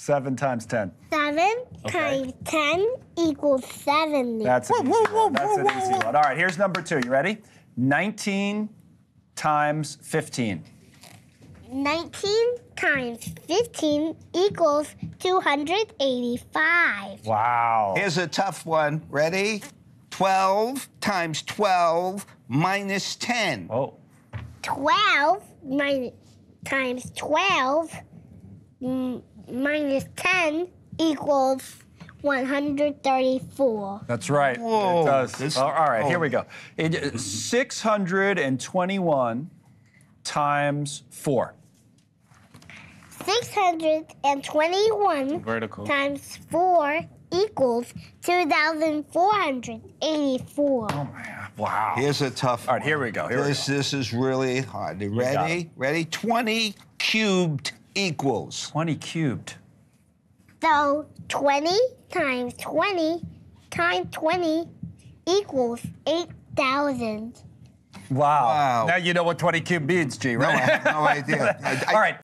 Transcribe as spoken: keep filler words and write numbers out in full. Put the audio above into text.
Seven times ten. Seven Okay. times ten equals seventy. That's an easy one. That's an easy one. All right, here's number two. You ready? nineteen times fifteen. nineteen times fifteen equals two hundred eighty-five. Wow. Here's a tough one. Ready? twelve times twelve minus ten. Oh. twelve minus, times twelve mm, minus ten equals one hundred thirty-four. That's right. Whoa. It does. This- all right, oh. here we go. It, six hundred twenty-one times four. six hundred twenty-one Vertical. times four equals two thousand four hundred eighty-four. Oh, my, wow. Here's a tough All right, one. here we go, here we this, go. This is really hard. You got ready? it. Ready? twenty cubed equals. twenty cubed. So twenty times twenty times twenty equals eight thousand. Wow. Wow. Now you know what twenty cubed means, G, No, I right? have no idea. I- I- All right,